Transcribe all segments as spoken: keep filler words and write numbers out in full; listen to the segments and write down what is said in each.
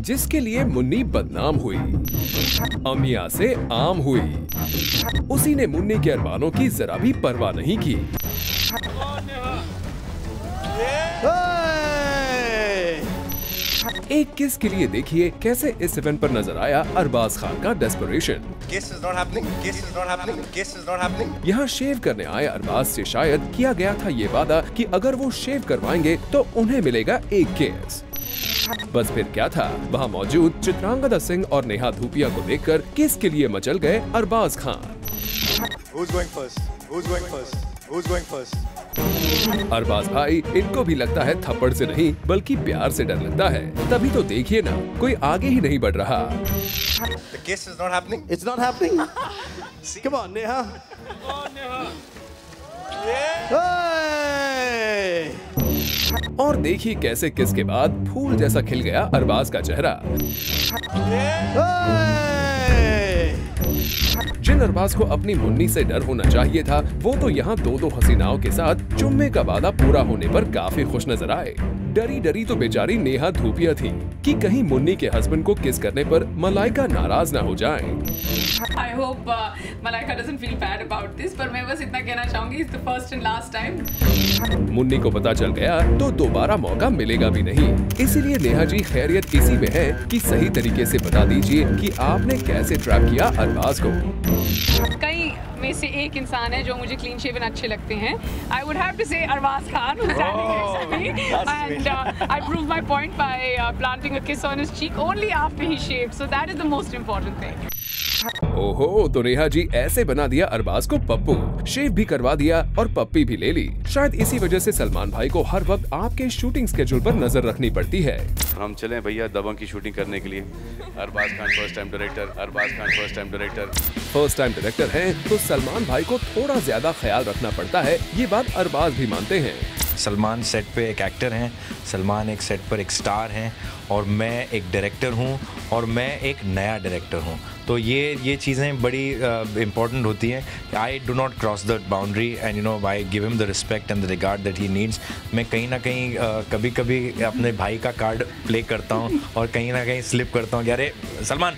जिसके लिए मुन्नी बदनाम हुई, अमिया से आम हुई, उसी ने मुन्नी के अरमानों की जरा भी परवाह नहीं की। एक किस के लिए देखिए कैसे इस इवेंट पर नजर आया अरबाज खान का डेस्परेशन। यहाँ शेव करने आए अरबाज से शायद किया गया था ये वादा कि अगर वो शेव करवाएंगे तो उन्हें मिलेगा एक केस। बस फिर क्या था, वहाँ मौजूद चित्रांगदा सिंह और नेहा धूपिया को देखकर किस के लिए मचल गए Arbaaz Khan. Who's going first? Who's going first? Who's going first? Arbaaz भाई, इनको भी लगता है थप्पड़ से नहीं बल्कि प्यार से डर लगता है। तभी तो देखिए ना, कोई आगे ही नहीं बढ़ रहा। The kiss is not happening. It's not happening. Come on, Neha. Come on, Neha. Hey! और देखिए कैसे किस के बाद फूल जैसा खिल गया अरबाज का चेहरा। Hey! जिन अरबाज को अपनी मुन्नी से डर होना चाहिए था, वो तो यहाँ दो दो हसीनाओं के साथ चुम्मे का वादा पूरा होने पर काफी खुश नजर आए। डरी डरी तो बेचारी नेहा धूपिया थी कि कहीं मुन्नी के हस्बैंड को किस करने पर मलाइका नाराज ना हो जाए। I hope uh, Malaika doesn't feel bad about this, पर मैं बस इतना कहना चाहूंगी, it's the first and last time. Munni को पता चल गया तो दोबारा मौका मिलेगा भी नहीं। इसीलिए नेहा जी खैरियत इसी में है कि सही तरीके से बता दीजिए कि आपने कैसे ट्रैप किया अरबाज को। कई में से एक इंसान है जो मुझे क्लीन शेवन अच्छे लगते हैं। I would have to say Arbaaz Khan, who's standing next to me, and uh, I proved my point by uh, planting a kiss on his cheek only after he shaved. So that is the most important thing. ओहो, तो नेहा जी ऐसे बना दिया अरबाज को पप्पू, शेव भी करवा दिया और पप्पी भी ले ली। शायद इसी वजह से सलमान भाई को हर वक्त आपके शूटिंग स्केड्यूल पर नजर रखनी पड़ती है। हम चले भैया दबंग की शूटिंग करने के लिए। Arbaaz Khan first time director, Arbaaz Khan first time director. First time director हैं तो सलमान भाई को थोड़ा ज्यादा ख्याल रखना पड़ता है, ये बात अरबाज भी मानते हैं। सलमान सेट पे एक एक्टर हैं, सलमान एक सेट पर एक स्टार हैं और मैं एक डायरेक्टर हूँ और मैं एक नया डायरेक्टर हूँ। तो ये ये चीज़ें बड़ी इम्पॉर्टेंट uh, होती हैं। I do not cross the boundary and you know I give him the respect and the regard that he needs. मैं कहीं ना कहीं uh, कभी कभी अपने भाई का कार्ड प्ले करता हूँ और कहीं ना कहीं स्लिप करता हूँ कि अरे सलमान,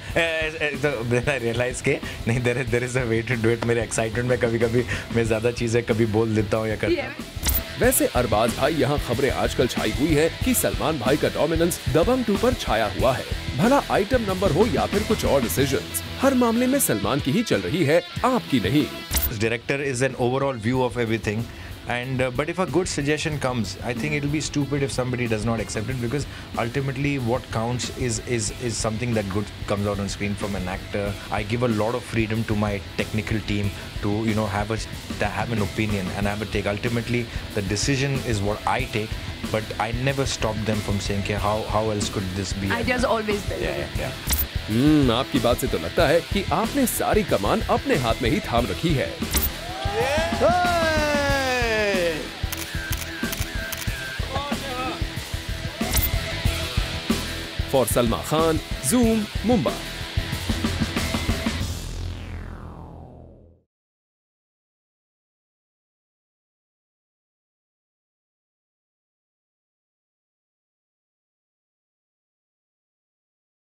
आई रियलाइज़ के नहीं, there there is a way to do it. मेरे एक्साइटमेंट में कभी कभी मैं ज़्यादा चीज़ें कभी बोल देता हूँ या करता हूँ। वैसे अरबाज भाई, यहाँ खबरें आजकल छाई हुई है कि सलमान भाई का डोमिनेंस दबंग टू पर छाया हुआ है। भला आइटम नंबर हो या फिर कुछ और डिसीजंस, हर मामले में सलमान की ही चल रही है, आपकी नहीं। Director is an overall view of everything. And uh, but if a good suggestion comes, I think it'll be stupid if somebody does not accept it, because ultimately what counts is is is something that good comes out on screen from an actor. I give a lot of freedom to my technical team to you know have a to have an opinion and have a take. Ultimately, the decision is what I take, but I never stop them from saying, "Okay, how how else could this be?" Ideas always there. Yeah, yeah, yeah. Hmm, आपकी बात से तो लगता है कि आपने सारी कमान अपने हाथ में ही थाम रखी है। For Salma Khan, Zoom, Mumbai.